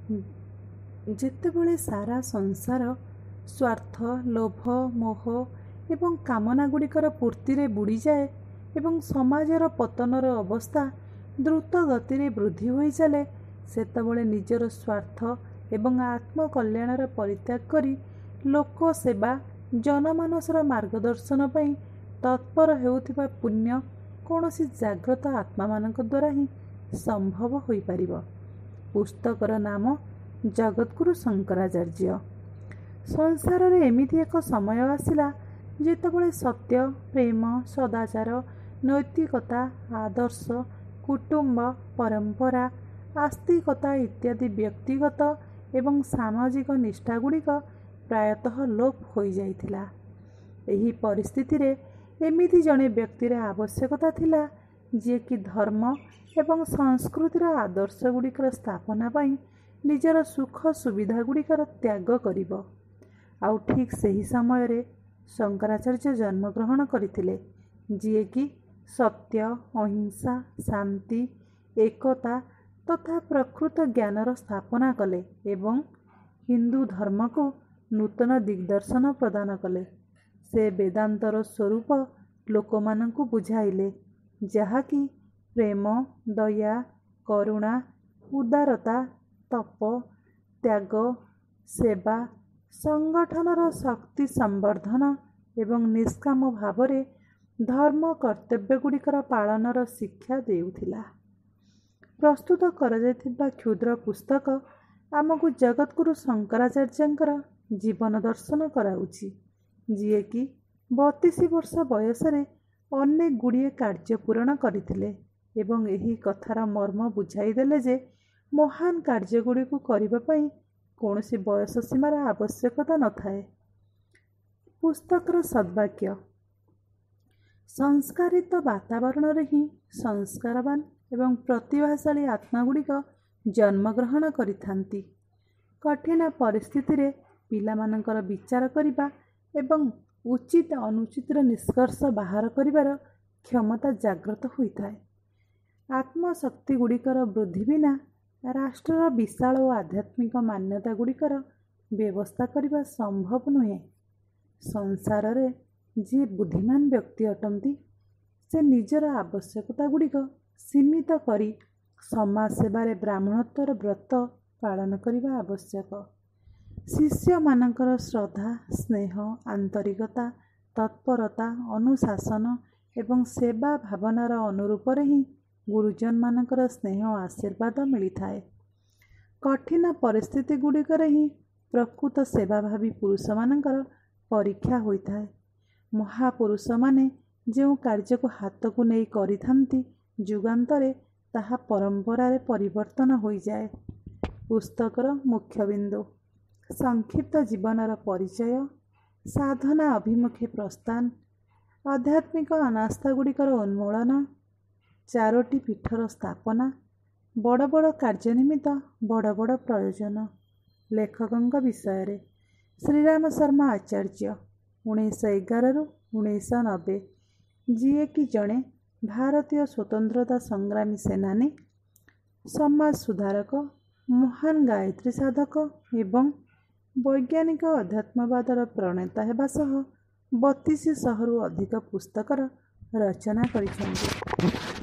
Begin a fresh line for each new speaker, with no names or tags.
ଯେତେବେଳେ ସାରା ସଂସାର ସ୍ୱାର୍ଥ, ଲୋଭ, ମୋହ ଏବଂ କାମନା ଗୁଡ଼ିକର ପୂର୍ତ୍ତିରେ ବୁଡ଼ିଯାଏ ଏବଂ ସମାଜର ପତନର ଅବସ୍ଥା ଦ୍ରୁତ ଗତିରେ ବୃଦ୍ଧି ହୋଇ ଚାଲେ, ସେତେବେଳେ ନିଜର ସ୍ୱାର୍ଥ ଏବଂ ଆତ୍ମକଲ୍ୟାଣର ପରିତ୍ୟାଗ କରି ଲୋକ ସେବା, ଜନମାନସର ମାର୍ଗଦର୍ଶନ ପାଇଁ ତତ୍ପର ହେଉଥିବା ପୁଣ୍ୟ କୌଣସି ଜାଗ୍ରତ ଆତ୍ମାମାନଙ୍କ ଦ୍ୱାରା ହିଁ ସମ୍ଭବ ହୋଇପାରିବ। ପୁସ୍ତକର ନାମ ଜଗଦ୍ଗୁରୁ ଶଙ୍କରାଚାର୍ଯ୍ୟ। ସଂସାରରେ ଏମିତି ଏକ ସମୟ ଆସିଲା ଯେତେବେଳେ ସତ୍ୟ, ପ୍ରେମ, ସଦାଚାର, ନୈତିକତା, ଆଦର୍ଶ, କୁଟୁମ୍ବ, ପରମ୍ପରା, ଆସ୍ତିକତା ଇତ୍ୟାଦି ବ୍ୟକ୍ତିଗତ ଏବଂ ସାମାଜିକ ନିଷ୍ଠାଗୁଡ଼ିକ ପ୍ରାୟତଃ ଲୋପ ହୋଇଯାଇଥିଲା। ଏହି ପରିସ୍ଥିତିରେ ଏମିତି ଜଣେ ବ୍ୟକ୍ତିର ଆବଶ୍ୟକତା ଥିଲା ଯିଏକି ଧର୍ମ ଏବଂ ସଂସ୍କୃତିର ଆଦର୍ଶଗୁଡ଼ିକର ସ୍ଥାପନା ପାଇଁ ନିଜର ସୁଖ ସୁବିଧାଗୁଡ଼ିକର ତ୍ୟାଗ କରିବ। ଆଉ ଠିକ୍ ସେହି ସମୟରେ ଶଙ୍କରାଚାର୍ଯ୍ୟ ଜନ୍ମଗ୍ରହଣ କରିଥିଲେ, ଯିଏକି ସତ୍ୟ, ଅହିଂସା, ଶାନ୍ତି, ଏକତା ତଥା ପ୍ରକୃତ ଜ୍ଞାନର ସ୍ଥାପନା କଲେ ଏବଂ ହିନ୍ଦୁ ଧର୍ମକୁ ନୂତନ ଦିଗ୍ଦର୍ଶନ ପ୍ରଦାନ କଲେ। ସେ ବେଦାନ୍ତର ସ୍ୱରୂପ ଲୋକମାନଙ୍କୁ ବୁଝାଇଲେ, ଯାହାକି ପ୍ରେମ, ଦୟା, କରୁଣା, ଉଦାରତା, ତପ, ତ୍ୟାଗ, ସେବା, ସଂଗଠନର ଶକ୍ତି ସମ୍ବର୍ଦ୍ଧନ ଏବଂ ନିଷ୍କାମ ଭାବରେ ଧର୍ମ କର୍ତ୍ତବ୍ୟଗୁଡ଼ିକର ପାଳନର ଶିକ୍ଷା ଦେଉଥିଲା। ପ୍ରସ୍ତୁତ କରାଯାଇଥିବା କ୍ଷୁଦ୍ର ପୁସ୍ତକ ଆମକୁ ଜଗଦ୍ଗୁରୁ ଶଙ୍କରାଚାର୍ଯ୍ୟଙ୍କର ଜୀବନ ଦର୍ଶନ କରାଉଛି, ଯିଏକି 32 ବର୍ଷ ବୟସରେ ଅନେକ ଗୁଡ଼ିଏ କାର୍ଯ୍ୟ ପୂରଣ କରିଥିଲେ ଏବଂ ଏହି କଥାର ମର୍ମ ବୁଝାଇଦେଲେ ଯେ ମହାନ କାର୍ଯ୍ୟଗୁଡ଼ିକୁ କରିବା ପାଇଁ କୌଣସି ବୟସ ସୀମାର ଆବଶ୍ୟକତା ନଥାଏ। ପୁସ୍ତକର ସଦ୍ବାକ୍ୟ: ସଂସ୍କାରିତ ବାତାବରଣରେ ହିଁ ସଂସ୍କାରବାନ ଏବଂ ପ୍ରତିଭାଶାଳୀ ଆତ୍ମାଗୁଡ଼ିକ ଜନ୍ମଗ୍ରହଣ କରିଥାନ୍ତି। କଠିନ ପରିସ୍ଥିତିରେ ପିଲାମାନଙ୍କର ବିଚାର କରିବା ଏବଂ ଉଚିତ ଅନୁଚିତର ନିଷ୍କର୍ଷ ବାହାର କରିବାର କ୍ଷମତା ଜାଗ୍ରତ ହୋଇଥାଏ। ଆତ୍ମଶକ୍ତିଗୁଡ଼ିକର ବୃଦ୍ଧି ବିନା ରାଷ୍ଟ୍ରର ବିଶାଳ ଓ ଆଧ୍ୟାତ୍ମିକ ମାନ୍ୟତା ଗୁଡ଼ିକର ବ୍ୟବସ୍ଥା କରିବା ସମ୍ଭବ ନୁହେଁ। ସଂସାରରେ ଯିଏ ବୁଦ୍ଧିମାନ ବ୍ୟକ୍ତି ଅଟନ୍ତି, ସେ ନିଜର ଆବଶ୍ୟକତା ଗୁଡ଼ିକ ସୀମିତ କରି ସମାଜ ସେବାରେ ବ୍ରାହ୍ମଣତ୍ୱର ବ୍ରତ ପାଳନ କରିବା ଆବଶ୍ୟକ। ଶିଷ୍ୟମାନଙ୍କର ଶ୍ରଦ୍ଧା, ସ୍ନେହ, ଆନ୍ତରିକତା, ତତ୍ପରତା, ଅନୁଶାସନ ଏବଂ ସେବା ଭାବନାର ଅନୁରୂପରେ ହିଁ ଗୁରୁଜନମାନଙ୍କର ସ୍ନେହ ଓ ଆଶୀର୍ବାଦ ମିଳିଥାଏ। କଠିନ ପରିସ୍ଥିତି ଗୁଡ଼ିକରେ ହିଁ ପ୍ରକୃତ ସେବାଭାବୀ ପୁରୁଷମାନଙ୍କର ପରୀକ୍ଷା ହୋଇଥାଏ। ମହାପୁରୁଷମାନେ ଯେଉଁ କାର୍ଯ୍ୟକୁ ହାତକୁ ନେଇ କରିଥାନ୍ତି, ଯୁଗାନ୍ତରେ ତାହା ପରମ୍ପରାରେ ପରିବର୍ତ୍ତନ ହୋଇଯାଏ। ପୁସ୍ତକର ମୁଖ୍ୟବିନ୍ଦୁ: ସଂକ୍ଷିପ୍ତ ଜୀବନର ପରିଚୟ, ସାଧନା ଅଭିମୁଖେ ପ୍ରସ୍ଥାନ, ଆଧ୍ୟାତ୍ମିକ ଅନାସ୍ଥାଗୁଡ଼ିକର ଉନ୍ମୂଳନ, 4ଟି ପୀଠର ସ୍ଥାପନା, ବଡ଼ ବଡ଼ କାର୍ଯ୍ୟ ନିମିତ୍ତ ବଡ଼ ବଡ଼ ପ୍ରୟୋଜନ। ଲେଖକଙ୍କ ବିଷୟରେ: ଶ୍ରୀରାମ ଶର୍ମା ଆଚାର୍ଯ୍ୟ, 1911-1990, ଯିଏକି ଜଣେ ଭାରତୀୟ ସ୍ୱତନ୍ତ୍ରତା ସଂଗ୍ରାମୀ ସେନାନୀ, ସମାଜ ସୁଧାରକ, ମହାନ ଗାୟତ୍ରୀ ସାଧକ ଏବଂ ବୈଜ୍ଞାନିକ ଅଧ୍ୟାତ୍ମବାଦର ପ୍ରଣେତା ହେବା ସହ 3200ରୁ ଅଧିକ ପୁସ୍ତକର ରଚନା କରିଛନ୍ତି।